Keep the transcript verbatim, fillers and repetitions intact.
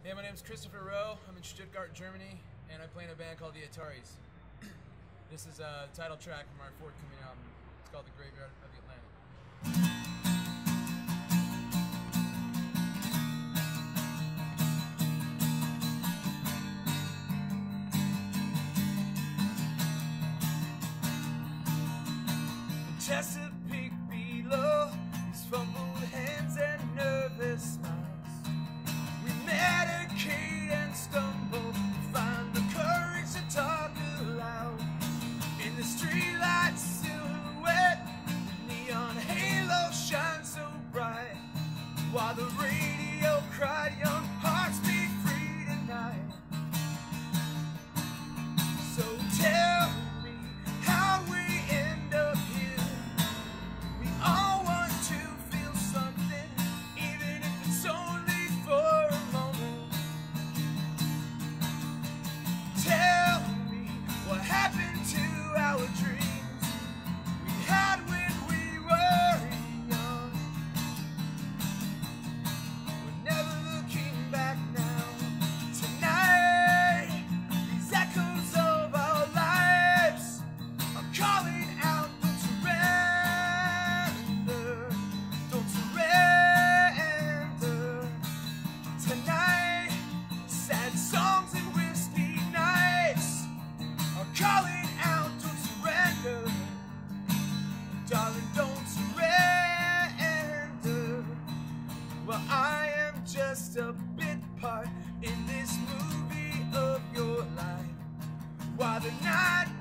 Hey, my name is Christopher Rowe. I'm in Stuttgart, Germany, and I play in a band called the Ataris. This is a title track from our forthcoming album. It's called The Graveyard of the Atlantic. Chesapeake below, his fumbled hands and nervous smiles. We medicate and stumble, find the courage to talk aloud. In the streetlight silhouette, the neon halo shines so bright, while the radio cried, young hearts beat free tonight. So tell me how we end up here. We all want to feel something, even if it's only for a moment. Tell me what happened to our dreams we had when we were young. We're never looking back now. Tonight, these echoes of our lives are calling out, don't surrender, don't surrender. Tonight, sad songs and whiskey nights are calling out, don't surrender, darling, don't surrender. Well, I am just a bit part in this movie of your life, while the night